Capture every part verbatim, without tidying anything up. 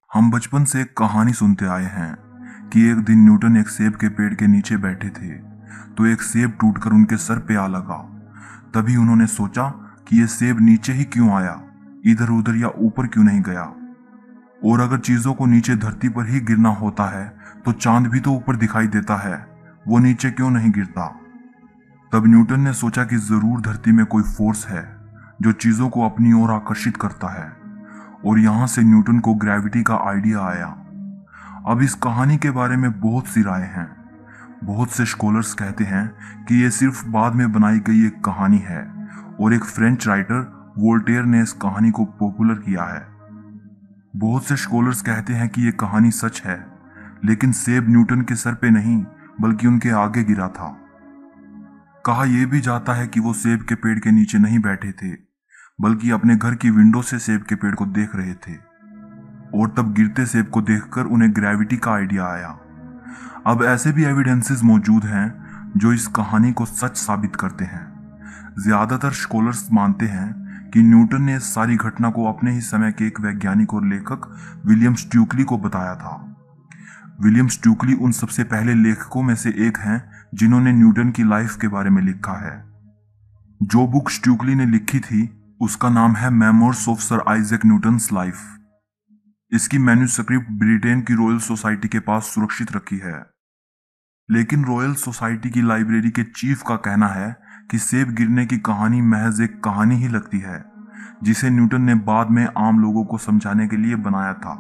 हम बचपन से एक कहानी सुनते आए हैं कि एक दिन न्यूटन एक सेब के पेड़ के नीचे बैठे थे तो एक सेब टूटकर उनके सर पे आ लगा। तभी उन्होंने सोचा कि यह सेब नीचे ही क्यों आया, इधर उधर या ऊपर क्यों नहीं गया। और अगर चीजों को नीचे धरती पर ही गिरना होता है तो चांद भी तो ऊपर दिखाई देता है, वो नीचे क्यों नहीं गिरता। तब न्यूटन ने सोचा कि जरूर धरती में कोई फोर्स है जो चीजों को अपनी ओर आकर्षित करता है, और यहां से न्यूटन को ग्रेविटी का आइडिया आया। अब इस कहानी के बारे में बहुत सी राय हैं। बहुत से स्कॉलर्स कहते हैं कि यह सिर्फ बाद में बनाई गई एक कहानी है और एक फ्रेंच राइटर वोल्टेयर ने इस कहानी को पॉपुलर किया है। बहुत से स्कॉलर्स कहते हैं कि यह कहानी सच है, लेकिन सेब न्यूटन के सर पे नहीं बल्कि उनके आगे गिरा था। कहा यह भी जाता है कि वो सेब के पेड़ के नीचे नहीं बैठे थे बल्कि अपने घर की विंडो से सेब के पेड़ को देख रहे थे, और तब गिरते सेब को देखकर उन्हें ग्रेविटी का आइडिया आया। अब ऐसे भी एविडेंसेस मौजूद हैं जो इस कहानी को सच साबित करते हैं। ज्यादातर स्कॉलर्स मानते हैं कि न्यूटन ने इस सारी घटना को अपने ही समय के एक वैज्ञानिक और लेखक विलियम स्टुकली को बताया था। विलियम स्टुकली उन सबसे पहले लेखकों में से एक हैं जिन्होंने न्यूटन की लाइफ के बारे में लिखा है। जो बुक स्टुकली ने लिखी थी उसका नाम है memoirs of sir Isaac Newton's life. इसकी मैन्युस्क्रिप्ट ब्रिटेन की रॉयल सोसाइटी के पास सुरक्षित रखी है, लेकिन रॉयल सोसाइटी की लाइब्रेरी के चीफ का कहना है कि सेब गिरने की कहानी महज एक कहानी ही लगती है जिसे न्यूटन ने बाद में आम लोगों को समझाने के लिए बनाया था।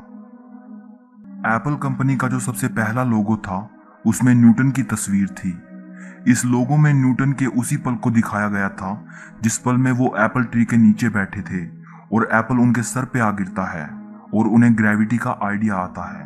एप्पल कंपनी का जो सबसे पहला लोगो था उसमें न्यूटन की तस्वीर थी। इस लोगो में न्यूटन के उसी पल को दिखाया गया था जिस पल में वो एप्पल ट्री के नीचे बैठे थे और एप्पल उनके सर पे आ गिरता है और उन्हें ग्रेविटी का आइडिया आता है।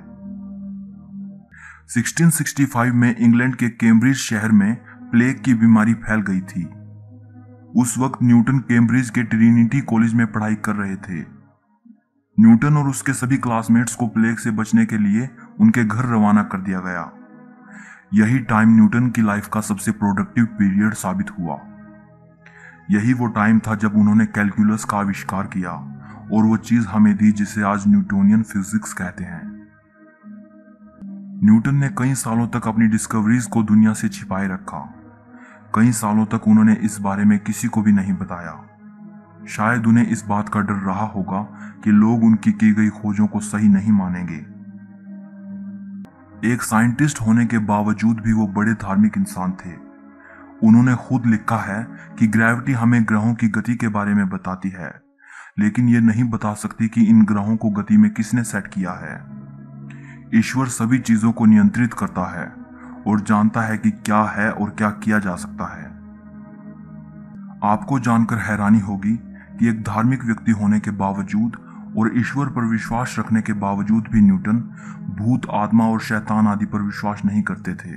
सोलह सौ पैंसठ में इंग्लैंड के कैम्ब्रिज शहर में प्लेग की बीमारी फैल गई थी। उस वक्त न्यूटन कैम्ब्रिज के ट्रिनिटी कॉलेज में पढ़ाई कर रहे थे। न्यूटन और उसके सभी क्लासमेट्स को प्लेग से बचने के लिए उनके घर रवाना कर दिया गया। यही टाइम न्यूटन की लाइफ का सबसे प्रोडक्टिव पीरियड साबित हुआ। यही वो टाइम था जब उन्होंने कैलकुलस का आविष्कार किया और वो चीज हमें दी जिसे आज न्यूटोनियन फिजिक्स कहते हैं। न्यूटन ने कई सालों तक अपनी डिस्कवरीज को दुनिया से छिपाए रखा। कई सालों तक उन्होंने इस बारे में किसी को भी नहीं बताया। शायद उन्हें इस बात का डर रहा होगा कि लोग उनकी की गई खोजों को सही नहीं मानेंगे। एक साइंटिस्ट होने के बावजूद भी वो बड़े धार्मिक इंसान थे। उन्होंने खुद लिखा है कि ग्रेविटी हमें ग्रहों की गति के बारे में बताती है, लेकिन ये नहीं बता सकती कि इन ग्रहों को गति में किसने सेट किया है। ईश्वर सभी चीजों को नियंत्रित करता है और जानता है कि क्या है और क्या किया जा सकता है। आपको जानकर हैरानी होगी कि एक धार्मिक व्यक्ति होने के बावजूद और ईश्वर पर विश्वास रखने के बावजूद भी न्यूटन भूत, आत्मा और शैतान आदि पर विश्वास नहीं करते थे।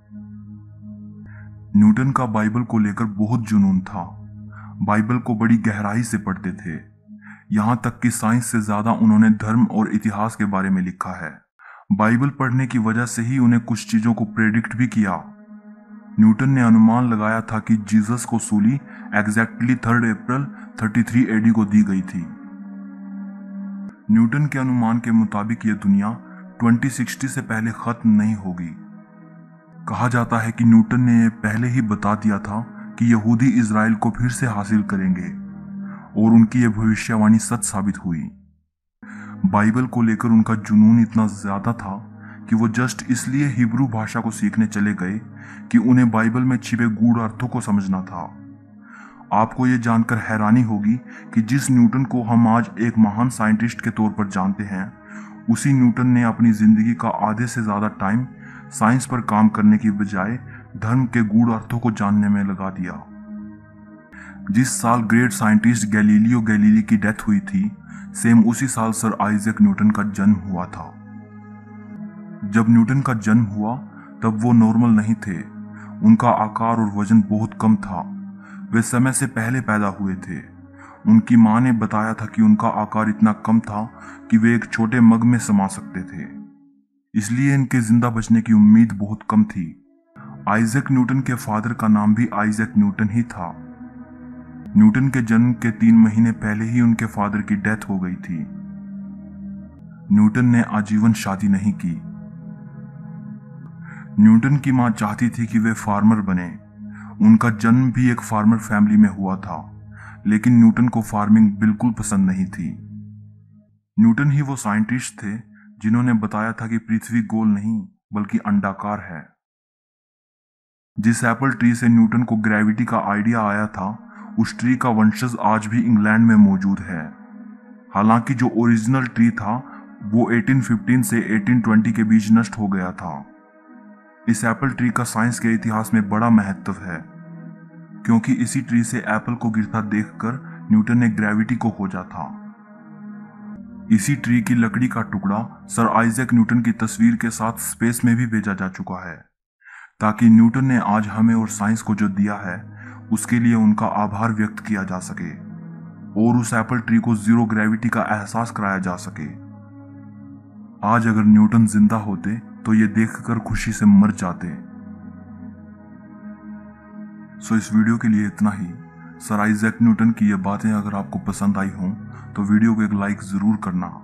न्यूटन का बाइबल को लेकर बहुत जुनून था। बाइबल को बड़ी गहराई से पढ़ते थे। यहां तक कि साइंस से ज्यादा उन्होंने धर्म और इतिहास के बारे में लिखा है। बाइबल पढ़ने की वजह से ही उन्हें कुछ चीजों को प्रेडिक्ट भी किया। न्यूटन ने अनुमान लगाया था कि जीसस को सूली एग्जैक्टली थर्ड अप्रैल तैंतीस एडी को दी गई थी। न्यूटन के अनुमान के मुताबिक यह दुनिया दो हज़ार साठ से पहले खत्म नहीं होगी। कहा जाता है कि न्यूटन ने यह पहले ही बता दिया था कि यहूदी इजराइल को फिर से हासिल करेंगे, और उनकी यह भविष्यवाणी सच साबित हुई। बाइबल को लेकर उनका जुनून इतना ज्यादा था कि वो जस्ट इसलिए हिब्रू भाषा को सीखने चले गए कि उन्हें बाइबल में छिपे गूढ़ अर्थों को समझना था। आपको ये जानकर हैरानी होगी कि जिस न्यूटन को हम आज एक महान साइंटिस्ट के तौर पर जानते हैं, उसी न्यूटन ने अपनी जिंदगी का आधे से ज्यादा टाइम साइंस पर काम करने की बजाय धर्म के गूढ़ अर्थों को जानने में लगा दिया। जिस साल ग्रेट साइंटिस्ट गैलीलियो गैलीली की डेथ हुई थी, सेम उसी साल सर आइजैक न्यूटन का जन्म हुआ था। जब न्यूटन का जन्म हुआ तब वो नॉर्मल नहीं थे। उनका आकार और वजन बहुत कम था। वे समय से पहले पैदा हुए थे। उनकी मां ने बताया था कि उनका आकार इतना कम था कि वे एक छोटे मग में समा सकते थे, इसलिए इनके जिंदा बचने की उम्मीद बहुत कम थी। आइजैक न्यूटन के फादर का नाम भी आइजैक न्यूटन ही था। न्यूटन के जन्म के तीन महीने पहले ही उनके फादर की डेथ हो गई थी। न्यूटन ने आजीवन शादी नहीं की। न्यूटन की मां चाहती थी कि वे फार्मर बने। उनका जन्म भी एक फार्मर फैमिली में हुआ था, लेकिन न्यूटन को फार्मिंग बिल्कुल पसंद नहीं थी। न्यूटन ही वो साइंटिस्ट थे जिन्होंने बताया था कि पृथ्वी गोल नहीं बल्कि अंडाकार है। जिस एप्पल ट्री से न्यूटन को ग्रेविटी का आइडिया आया था, उस ट्री का वंशज आज भी इंग्लैंड में मौजूद है। हालांकि जो ओरिजिनल ट्री था वो अठारह सौ पंद्रह से अठारह सौ बीस के बीच नष्ट हो गया था। इस एप्पल ट्री का साइंस के इतिहास में बड़ा महत्व है, क्योंकि इसी ट्री से एप्पल को गिरता देखकर न्यूटन ने ग्रेविटी को खोजा था। इसी ट्री की लकड़ी का टुकड़ा सर आइजैक न्यूटन की तस्वीर के साथ स्पेस में भी भेजा जा चुका है, ताकि न्यूटन ने आज हमें और साइंस को जो दिया है उसके लिए उनका आभार व्यक्त किया जा सके और उस एप्पल ट्री को जीरो ग्रेविटी का एहसास कराया जा सके। आज अगर न्यूटन जिंदा होते तो ये देखकर खुशी से मर जाते। सो इस वीडियो के लिए इतना ही। सर आइजैक न्यूटन की ये बातें अगर आपको पसंद आई हों तो वीडियो को एक लाइक जरूर करना।